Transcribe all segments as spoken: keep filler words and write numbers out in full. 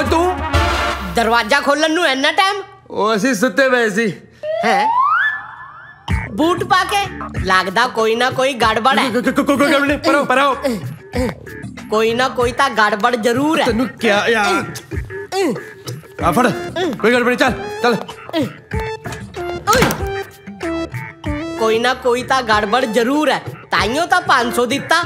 ओए तू दरवाजा खोलन नू इन्ना टाइम? ओ असी सुते पए सी। हैं बूट पाके लगदा कोई ना कोई गड़बड़ है। कोई गड़बड़ नहीं, परो परो। कोई ना कोई ता गड़बड़ जरूर है। तेनू क्या यार आ फड़, कोई गड़बड़ नहीं, चल चल। कोई ना कोई ता गड़बड़ जरूर है, ताइयों ता पाँच सौ दिता।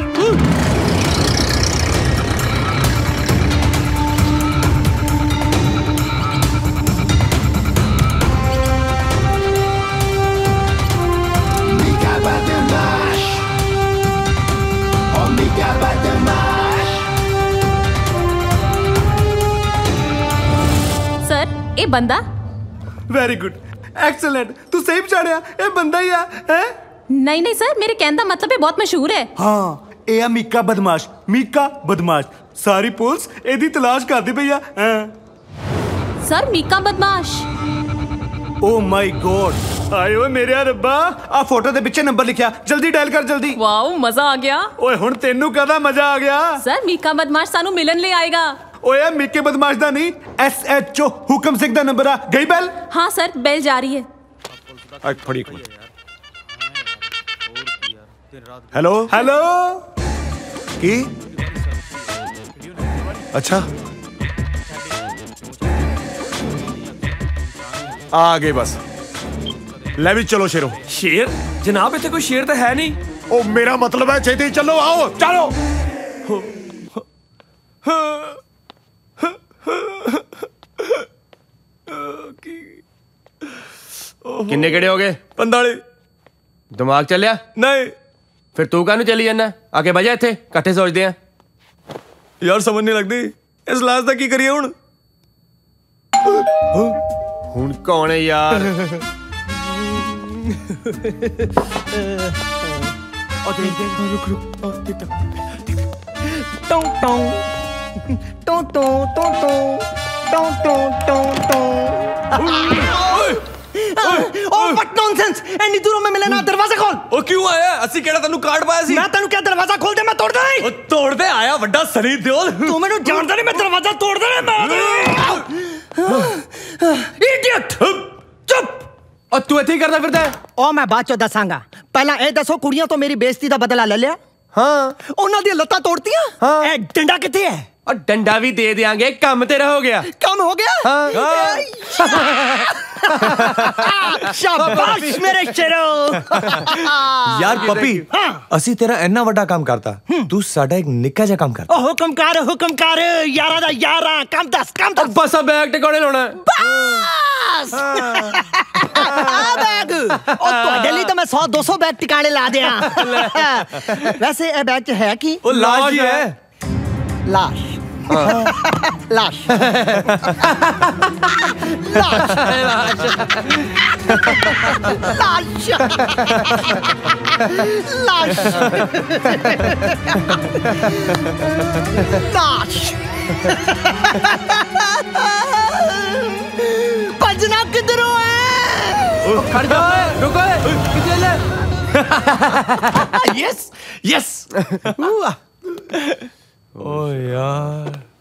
सर ये बंदा वेरी गुड, एक्सीलेंट, तू सही पछाड़िया, ये बंदा ही है। नहीं नहीं सर, मेरे कहने का मतलब है बहुत मशहूर है। हाँ ये है मीका बदमाश, मीका बदमाश। सारी पुलिस एदी तलाश करदी पई आ। सर मीका बदमाश। ओ माय गॉड, आयो मेरे रब्बा, आ फोटो दे पिछे नंबर लिखिया, जल्दी डायल कर जल्दी। वाओ मजा आ गया। ओए हुन तेनू कहदा मजा आ गया। सर मीका बदमाश सानू मिलन ले आएगा। ओए मीके बदमाश दा नहीं, एस एच ओ हुकम सिंह दा नंबर आ। गई बेल? हाँ सर बेल जा रही है। आज फड़ी को हेलो हेलो की अच्छा आ गए बस, ले भी चलो शेरों। शेर जनाब, इतने कोई शेर तो है नहीं। ओ मेरा मतलब है छेती चलो, आओ चलो। किन्ने केड़े हो गए? पंताली। दिमाग चलिया नहीं? फिर तू कानू चली जाना? आके बजा इत्थे, कट्ठे सोचते हैं यार। समझ नहीं लगती इस लाश दा की करिए हुण। हुण कौन है यार? रुक रुक, टों टों टों टों टों टों टों टों टों। ओ व्हाट नॉनसेंस, एनी दूरों में मिले ना, दरवाजा खोल। ओ क्यों आया? असि केड़ा तन्नू कार्ड पाया सी? मैं तन्नू क्या दरवाजा खोल दे, मैं तोड़ दे। ओ तोड़ दे आया वड्डा सनी देओल। तू मेनू जानदा नहीं, मैं दरवाजा तोड़ दे मैं। इडियट, चुप। और तू इत्थे करदा फिरदा है? ओ मैं बाद चो दसांगा, पहला ए दसो कुड़ियां तो मेरी बेइज्जती दा बदला ले लिया? हाँ। उन्हां दी लत्तां तोड़तियां? हाँ। ए डंडा किथे है? और डंडा भी दे देंगे, काम तेरा हो गया। काम हो गया? हाँ। शाबाश मेरे शेरो। यार पपी, असी तेरा इन्ना बड़ा काम करता, तू साडा एक निक्का जा काम कर। ओ हुक्म कर हुक्म कर, यारा दा यारा, काम दस काम दस। बस बैग टिकाने लाना है। बस आ बैग। ओ ਤੁਹਾਡੇ ਲਈ ਤਾਂ मैं सौ दो सौ बैग टिकाने ला दिया। वैसे ए बैग च है की? वो लाश ही है। लाश लाश लाश लाश लाश लाश। भजना किधरों है? खड़ जा, रुको, किधर ले? Yes yes. ओ यार